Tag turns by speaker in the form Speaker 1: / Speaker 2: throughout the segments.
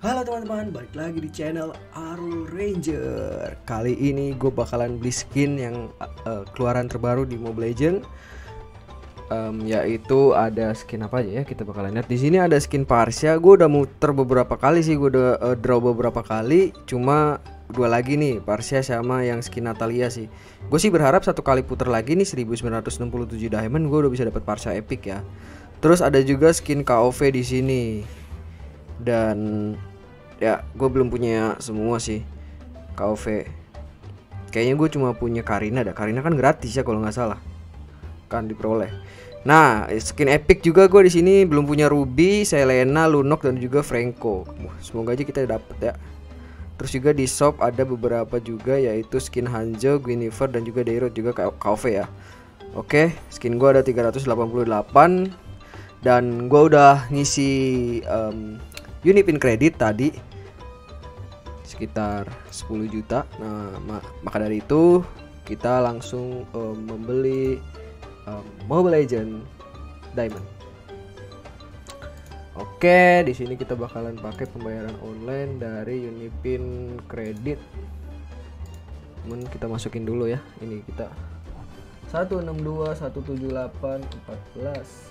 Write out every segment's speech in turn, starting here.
Speaker 1: Halo teman-teman, balik lagi di channel Arul Ranger. Kali ini gue bakalan beli skin yang keluaran terbaru di Mobile Legends. Yaitu ada skin apa aja ya, kita bakalan lihat. Di sini ada skin Parsia. Gue udah muter beberapa kali sih, gue udah draw beberapa kali. Cuma dua lagi nih, Parsia sama yang skin Natalia sih. Gue sih berharap satu kali puter lagi nih 1967 diamond gue udah bisa dapat Parsia epic ya. Terus ada juga skin KOV di sini. Dan ya gue belum punya semua sih KOV. Kayaknya gue cuma punya Karina dah. Karina kan gratis ya kalau nggak salah, kan diperoleh. Nah, skin epic juga gue di sini belum punya Ruby, Selena, Lunok dan juga Franco. Semoga aja kita dapet ya. Terus juga di shop ada beberapa juga, yaitu skin Hanzo, Guinevere dan juga Dairot juga KOV ya. Oke, skin gue ada 388 dan gue udah ngisi Unipin kredit tadi sekitar 10 juta. Nah, maka dari itu kita langsung membeli Mobile Legends Diamond. Oke, di sini kita bakalan pakai pembayaran online dari Unipin kredit. Kita masukin dulu ya. Ini kita 162 178 14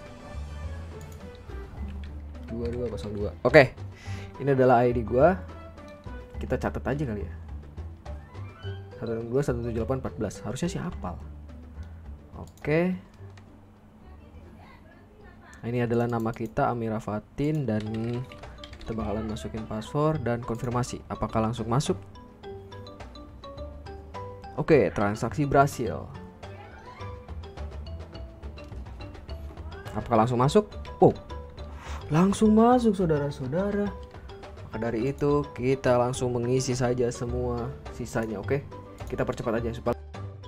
Speaker 1: 2202. Oke. Ini adalah ID gua. Kita catat aja kali ya. 162 178 14. Harusnya sih hafal. Oke. Nah, ini adalah nama kita Amira Fatin dan kita bakalan masukin password dan konfirmasi. Apakah langsung masuk? Oke, transaksi berhasil. Apakah langsung masuk? Oh, langsung masuk saudara-saudara. Maka dari itu kita langsung mengisi saja semua sisanya. Oke, kita percepat aja supaya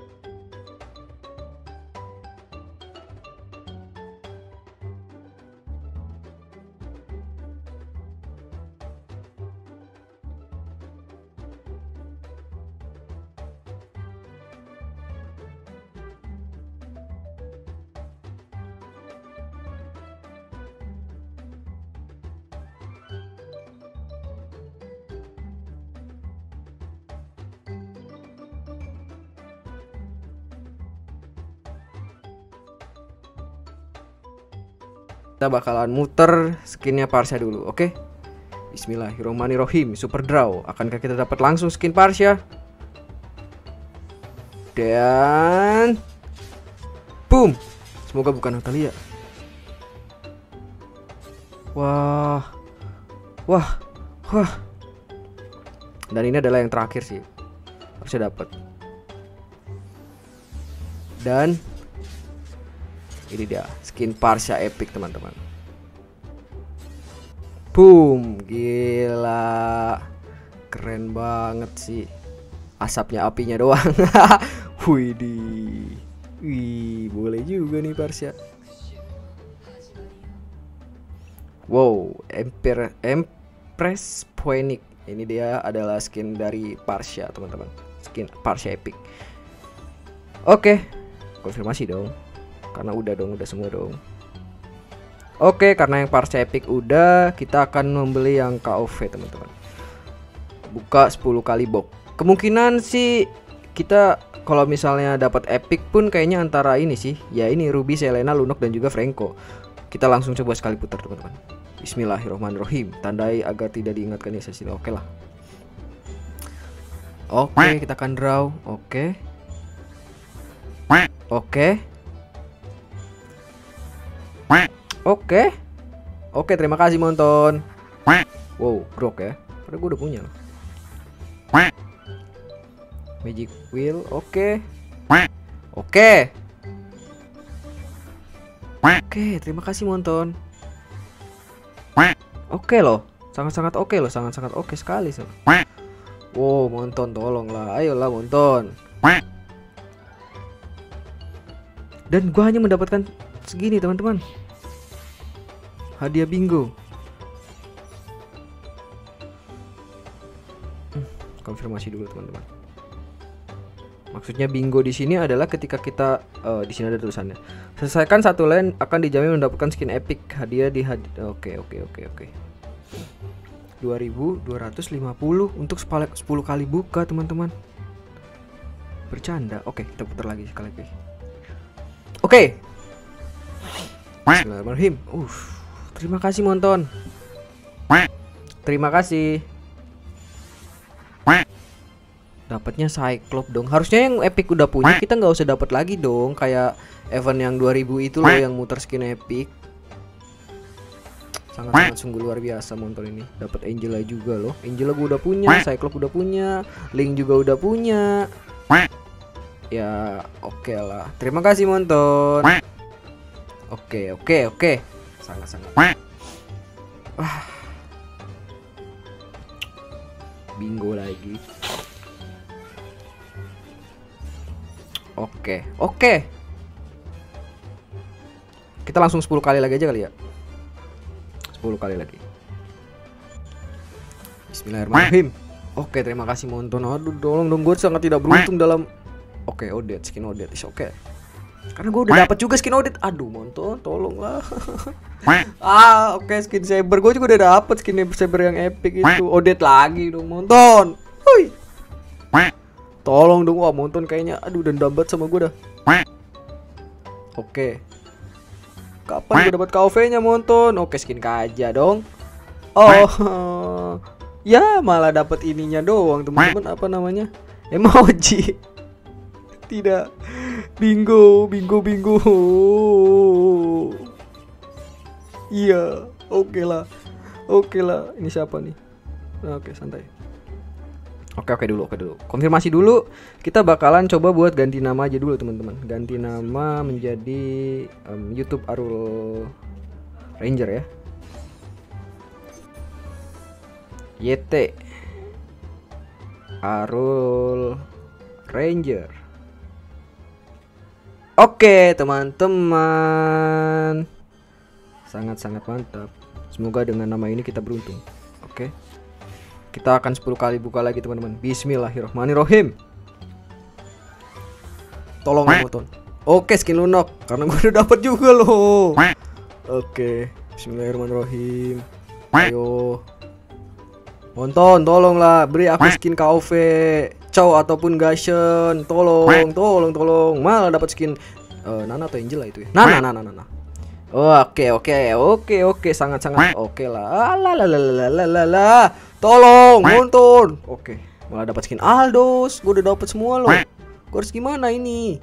Speaker 1: kita bakalan muter skinnya Parsia dulu. Oke, Bismillahirrohmanirrohim. Super draw. Akankah kita dapat langsung skin Parsia? Dan boom. Semoga bukan Natalia. Wah. Dan ini adalah yang terakhir sih, harusnya dapat. Dan ini dia skin Parsia epic teman-teman. Boom, gila, keren banget sih. Asapnya apinya doang. Wih, boleh juga nih Parsia. Wow, Empress Phoenix. Ini dia adalah skin dari Parsia teman-teman. Skin Parsia epic. Oke, konfirmasi dong. Karena udah semua dong. Oke, karena yang Parsia epic udah, kita akan membeli yang KOV teman-teman. Buka 10 kali box. Kemungkinan sih kita kalau misalnya dapat epic pun kayaknya antara ini sih. Ya ini Ruby, Selena, Lunok dan juga Franco. Kita langsung coba sekali putar teman-teman. Bismillahirrohmanirrohim. Tandai agar tidak diingatkan ya sini. Oke lah. Oke, kita akan draw. Oke. Oke, terima kasih Monton. Wow, brok ya. Padahal gue udah punya loh. Magic wheel, oke, terima kasih Monton. Oke loh, sangat-sangat oke loh, sangat-sangat oke sekali so. Wow, Monton tolonglah, ayolah Monton. Dan gua hanya mendapatkan segini teman-teman. Hadiah bingo. Konfirmasi dulu teman-teman. Maksudnya bingo di sini adalah ketika kita di sini ada tulisannya. Selesaikan satu lane akan dijamin mendapatkan skin epic hadiah di Oke. 2.250 untuk 10 kali buka, teman-teman. Bercanda. Oke, kita putar lagi sekali lagi. Oke. Bismillahirrahmanirrahim. Terima kasih Monton. Terima kasih. Dapatnya Cyclops dong. Harusnya yang epic udah punya kita nggak usah dapat lagi dong. Kayak event yang 2000 itu loh yang muter skin epic. Sangat-sangat sungguh luar biasa Monton ini. Dapat Angela juga loh. Angela gue udah punya, Cyclops udah punya, Link juga udah punya. Ya oke lah. Terima kasih Monton. Oke. Sangat-sangat. Bingo lagi. Oke. Kita langsung 10 kali lagi aja kali ya. 10 kali lagi. Bismillahirrahmanirrahim. Oke, terima kasih Monton. Aduh, tolong dong, gue sangat tidak beruntung dalam. Oke, Odette, skin Odette is oke. Karena gue udah dapat juga skin Odette. Aduh, Monton, tolonglah. Oke, skin Saber gue juga udah dapat skin Saber yang epic itu. Odette lagi dong, Monton. Hui. Tolong dong, wah Monton kayaknya aduh dan dambat sama gue dah. Oke. Kapan gue dapat KOV-nya Monton? Oke, skin Kaja dong. Ya malah dapat ininya doang teman-teman, apa namanya? Emoji. Tidak. Bingo. Iya, oke lah. Ini siapa nih? Oke, santai. Oke dulu. Konfirmasi dulu. Kita bakalan coba buat ganti nama aja dulu teman-teman. Ganti nama menjadi YouTube Arul Ranger ya. YT Arul Ranger. Oke teman-teman, sangat-sangat mantap. Semoga dengan nama ini kita beruntung. Oke. Kita akan 10 kali buka lagi teman-teman. Bismillahirrahmanirrahim. Tolong Monton. Oke, skin Lunok karena gue udah dapat juga loh. Oke, Bismillahirrahmanirrahim. Ayo Monton, tolonglah beri aku skin KOV, Chow ataupun Gashen. Tolong. Malah dapat skin Nana atau Angela itu ya. Nana. Oke, sangat-sangat oke lah. Tolong, Monton. Oke, malah dapat skin Aldos. Gue udah dapat semua loh. Gue harus gimana ini?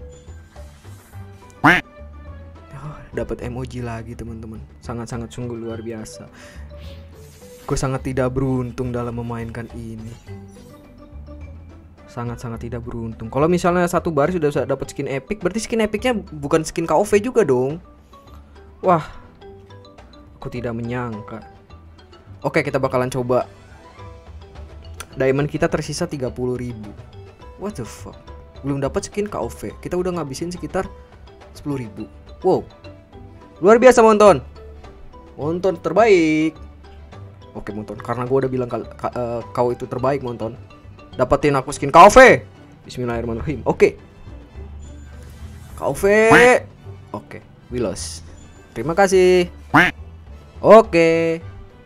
Speaker 1: Dapat emoji lagi teman-teman. Sangat-sangat sungguh luar biasa. Gue sangat tidak beruntung dalam memainkan ini. Sangat-sangat tidak beruntung. Kalau misalnya satu baris sudah bisa dapat skin epic, berarti skin epicnya bukan skin KOV juga dong. Wah, aku tidak menyangka. Oke, kita bakalan coba. Diamond kita tersisa 30.000. What the fuck? Belum dapat skin KOV. Kita udah ngabisin sekitar 10.000. Wow. Luar biasa Monton. Monton terbaik. Oke Monton, karena gue udah bilang kau itu terbaik Monton. Dapetin aku skin KOV. Bismillahirrahmanirrahim. Oke. KOV. Oke, Willows. Terima kasih. Oke.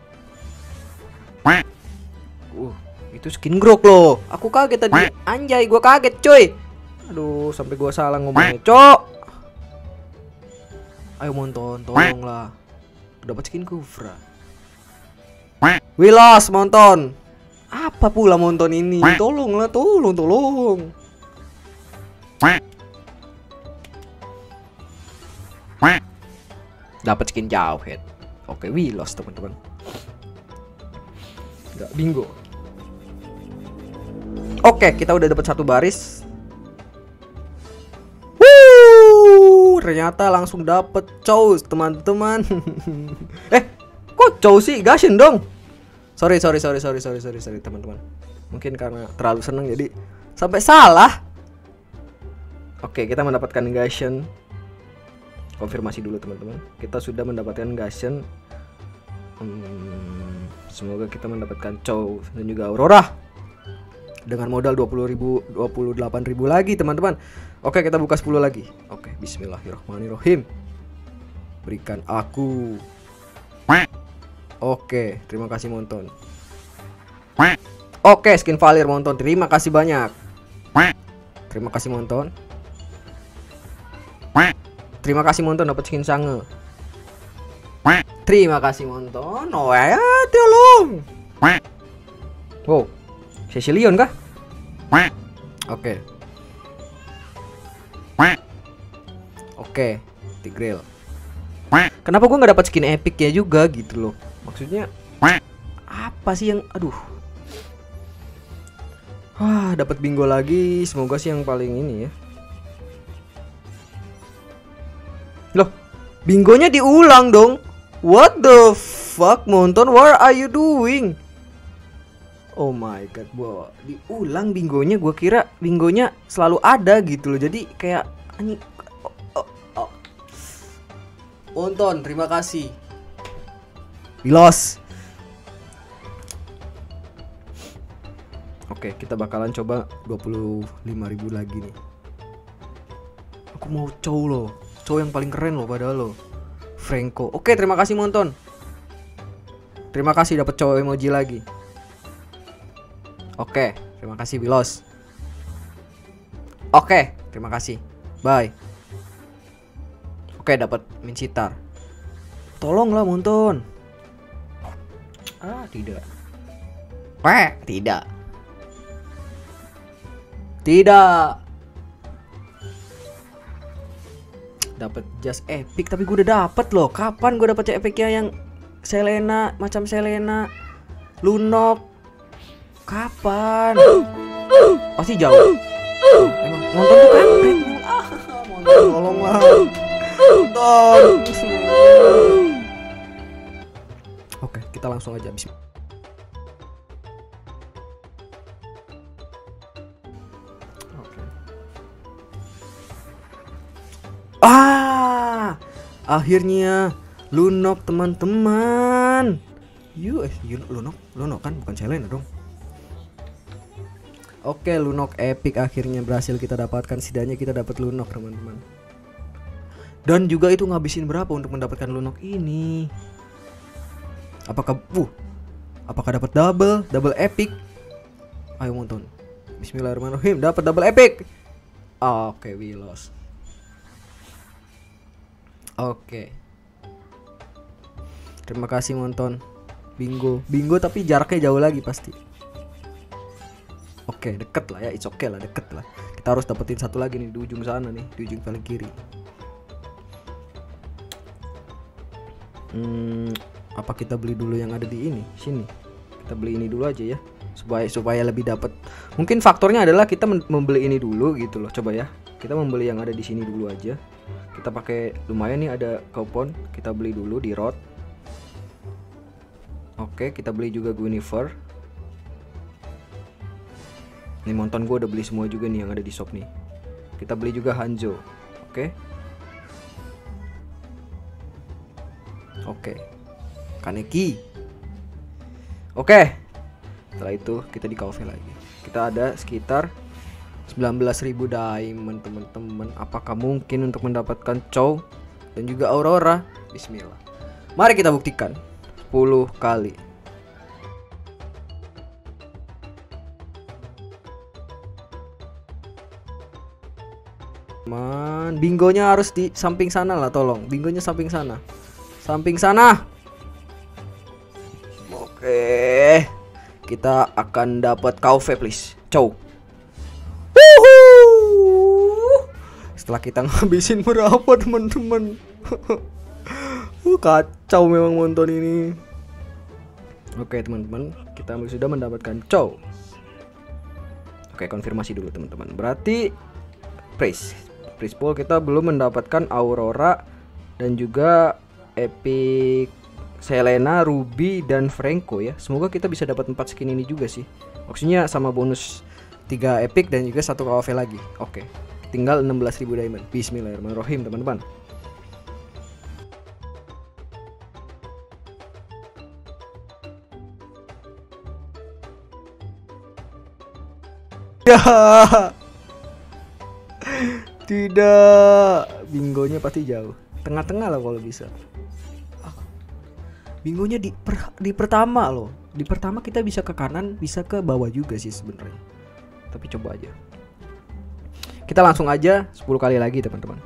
Speaker 1: Itu skin Grok loh. Aku kaget tadi. Anjay, gua kaget, coy. Aduh, sampai gua salah ngomongnya, Cok. Ayo Monton, tolonglah. Dapat skin Kufra. Willows, Monton. Apa pula Monton ini? Tolonglah, tolong. Dapat skin Jawhead. Oke, Willows teman-teman. Enggak bingo. Oke, kita udah dapat satu baris. Ternyata langsung dapat Chow teman-teman. Kok Chow sih? Gashen dong. Sorry teman-teman. Mungkin karena terlalu seneng jadi sampai salah. Oke, kita mendapatkan Gashen. Konfirmasi dulu teman-teman. Kita sudah mendapatkan Gashen. Semoga kita mendapatkan Chow dan juga Aurora. Dengan modal 20.000, 28.000 lagi teman-teman. Oke, kita buka 10 lagi. Oke, bismillahirrahmanirrahim. Berikan aku. Oke, terima kasih Monton. Oke, skin Valir Monton. Terima kasih banyak. Terima kasih Monton. Terima kasih Monton dapat skin Sange. Terima kasih Monton. Oh ya, tolong. Wow. Cecilion kah? Oke. Oke, Tigreal. Kenapa gua nggak dapat skin epic ya juga gitu loh? Maksudnya apa sih yang aduh. Wah, dapat bingo lagi. Semoga sih yang paling ini ya. Loh, bingonya diulang dong. What the fuck, Monton? What are you doing? Oh my god, wow. Diulang bingonya. Gua kira bingonya selalu ada gitu loh. Jadi kayak anjing. Monton, terima kasih. Bilos. Oke, kita bakalan coba 25.000 lagi nih. Aku mau cow loh. Cow yang paling keren loh padahal loh. Franco. Oke, terima kasih Monton. Terima kasih dapat cow emoji lagi. Oke, terima kasih Bilos. Oke, terima kasih. Bye. Oke, dapat Mincitar. Tolonglah Monton. Ah, tidak. Tidak. Tidak. Dapat just epic tapi gue udah dapet loh. Kapan gue dapet epicnya yang Selena, macam Selena, Lunok? Kapan? Pasti jauh. Emang nonton tuh kan? Monton tolonglah. Monton. Oke, kita langsung aja habis. Akhirnya Lunok teman-teman. Lunok kan bukan Selena dong. Oke, Lunok epic akhirnya berhasil kita dapatkan. Setidaknya kita dapat Lunok teman-teman. Dan juga itu ngabisin berapa untuk mendapatkan Lunok ini? Apakah dapat double epic? Ayo Monton. Bismillahirrahmanirrahim, dapat double epic. Oke, we lost. Oke. Terima kasih Monton. Bingo tapi jaraknya jauh lagi pasti. Oke, deket lah ya, it's okay lah, deket lah. Kita harus dapetin satu lagi nih di ujung sana nih, di ujung paling kiri. Apa kita beli dulu yang ada di ini? Sini. Kita beli ini dulu aja ya, supaya lebih dapat. Mungkin faktornya adalah kita membeli ini dulu gitu loh. Coba ya. Kita membeli yang ada di sini dulu aja. Kita pakai lumayan nih, ada kupon. Kita beli dulu di Road. Oke, kita beli juga Guinevere. Nih Monton gue udah beli semua juga nih yang ada di shop nih. Kita beli juga Hanzo. Oke. Kaneki. Oke. Setelah itu kita di cafe lagi. Kita ada sekitar 19.000 diamond teman-teman. Apakah mungkin untuk mendapatkan Chow dan juga Aurora? Bismillah. Mari kita buktikan 10 kali. Bingonya harus di samping sana lah, tolong. Bingonya samping sana. Samping sana. Oke. Kita akan dapat cafe please. Chow. Setelah kita ngabisin berapa teman-teman. Kacau memang Monton ini. Oke teman-teman, kita sudah mendapatkan Chow. Oke, konfirmasi dulu teman-teman. Berarti Prize pool kita belum mendapatkan Aurora dan juga Epic Selena, Ruby dan Franco ya. Semoga kita bisa dapat 4 skin ini juga sih. Maksudnya sama bonus 3 epic dan juga 1 KOV lagi. Oke. Tinggal 16.000 diamond. Bismillahirrahmanirrahim teman-teman. Tidak. Bingonya pasti jauh. Tengah-tengah lah kalau bisa. Bingonya di pertama loh. Di pertama kita bisa ke kanan, bisa ke bawah juga sih sebenarnya. Tapi coba aja. Kita langsung aja 10 kali lagi teman-teman.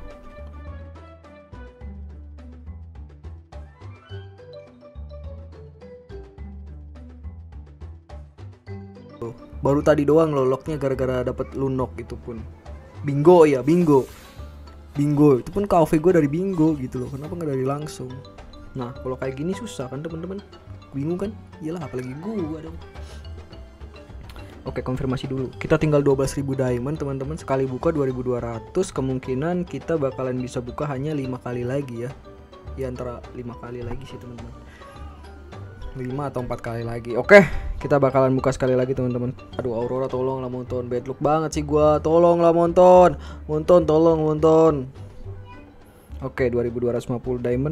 Speaker 1: Baru tadi doang loh locknya gara-gara dapat lunok itu pun. Bingo ya, bingo. Bingo itu pun KOV gue dari bingo gitu loh. Kenapa nggak dari langsung? Nah kalau kayak gini susah kan teman-teman. Bingung kan? Iyalah apalagi gue dong. Oke konfirmasi dulu. Kita tinggal 12.000 diamond teman-teman. Sekali buka 2.200. Kemungkinan kita bakalan bisa buka hanya 5 kali lagi ya. Ya antara 5 kali lagi sih teman-teman. 5 atau 4 kali lagi. Oke, kita bakalan buka sekali lagi teman-teman. Aduh Aurora tolonglah Monton. Bad luck banget sih gua. Tolonglah Monton. Monton tolong Monton. Oke, 2.250 diamond.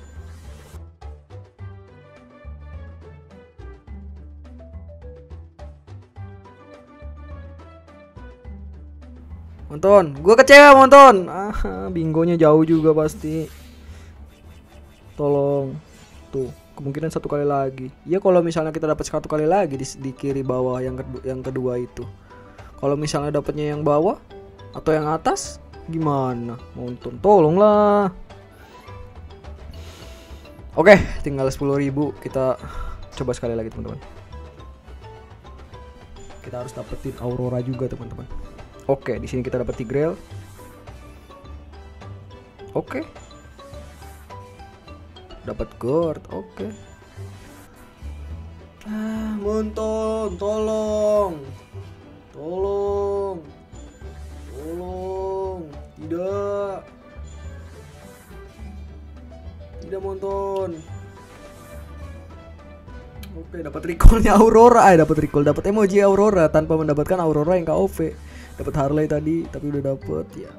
Speaker 1: Monton, gua kecewa Monton. Bingonya jauh juga pasti. Tolong. Tuh. Kemungkinan 1 kali lagi. Ya kalau misalnya kita dapat 1 kali lagi di kiri bawah yang kedua itu. Kalau misalnya dapatnya yang bawah atau yang atas gimana? Monton tolonglah. Oke, tinggal 10.000. Kita coba sekali lagi teman-teman. Kita harus dapetin Aurora juga teman-teman. Oke, di sini kita dapat Tigreal. Oke. Dapat guard, oke. Monton, tolong. Tolong. Tolong. Tidak. Tidak Monton. Oke, dapat recallnya Aurora. Dapat recall, dapat emoji Aurora tanpa mendapatkan Aurora yang KOV. Dapat Harley tadi, tapi udah dapet ya.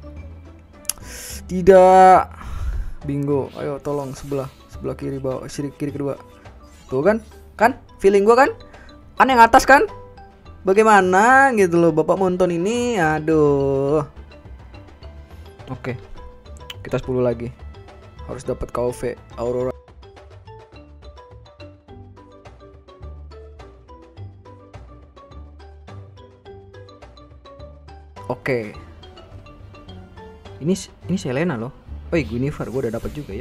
Speaker 1: Tidak. Bingo, ayo tolong sebelah kiri bawah, kiri kedua. Tuh kan feeling gua kan yang atas kan bagaimana gitu loh Bapak Monton ini. Aduh. Oke, kita 10 lagi harus dapat KOV Aurora. Oke, ini Selena loh. Guinevere gue udah dapat juga ya.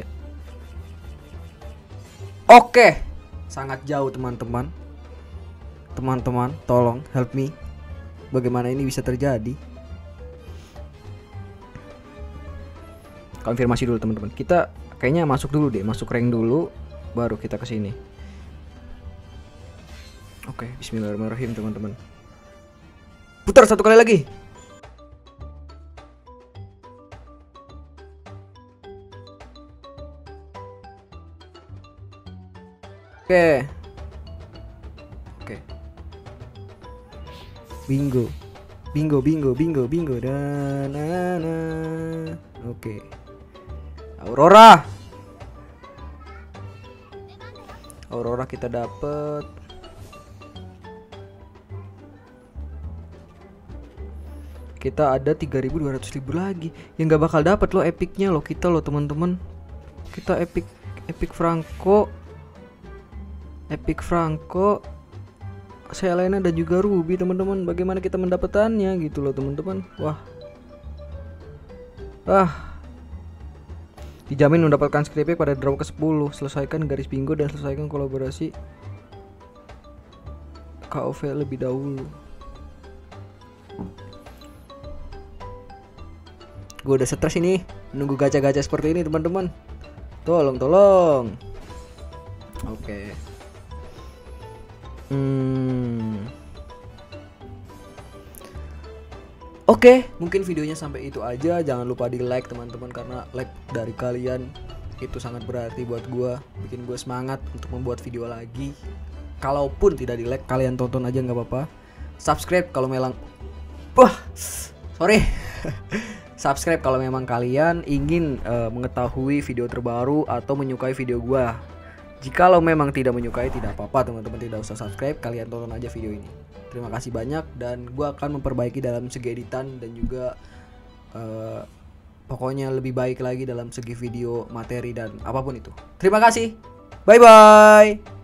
Speaker 1: Oke, sangat jauh teman-teman. Teman-teman, tolong help me. Bagaimana ini bisa terjadi? Konfirmasi dulu teman-teman. Kita kayaknya masuk dulu deh, masuk rank dulu, baru kita ke sini. Oke, bismillahirrahmanirrahim teman-teman. Putar 1 kali lagi. Oke. Bingo. Dan Oke. Aurora kita dapet. Kita ada 3.200.000 lagi. Yang nggak bakal dapat loh epicnya loh kita loh teman-teman. Kita epic Franco, Selena dan juga Ruby teman-teman. Bagaimana kita mendapatkannya gitu loh teman-teman. Dijamin mendapatkan skripnya pada draw ke-10. Selesaikan garis bingo dan selesaikan kolaborasi KOV lebih dahulu. Gue udah stres ini menunggu gacha-gacha seperti ini teman-teman. Tolong. Oke. Oke, mungkin videonya sampai itu aja. Jangan lupa di like teman-teman, karena like dari kalian itu sangat berarti buat gua, bikin gua semangat untuk membuat video lagi. Kalaupun tidak di like, kalian tonton aja nggak apa-apa. Subscribe kalau memang subscribe kalau memang kalian ingin mengetahui video terbaru atau menyukai video gua. Jikalau memang tidak menyukai, tidak apa-apa teman-teman, tidak usah subscribe, kalian tonton aja video ini. Terima kasih banyak, dan gue akan memperbaiki dalam segi editan dan juga pokoknya lebih baik lagi dalam segi video, materi, dan apapun itu. Terima kasih, bye bye.